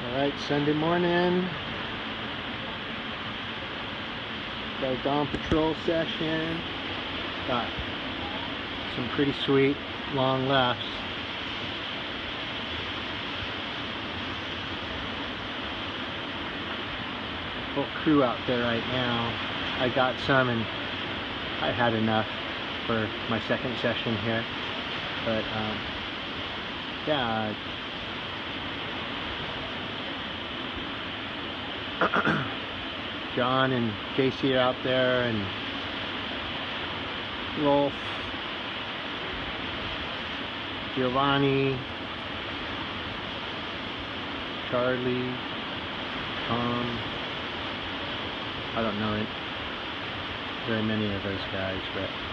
Alright, Sunday morning. Got a dawn patrol session. Got some pretty sweet long lefts. Full crew out there right now. I got some and I had enough for my second session here. But yeah. John and Casey are out there, and Rolf, Giovanni, Charlie, Tom. I don't know very many of those guys, but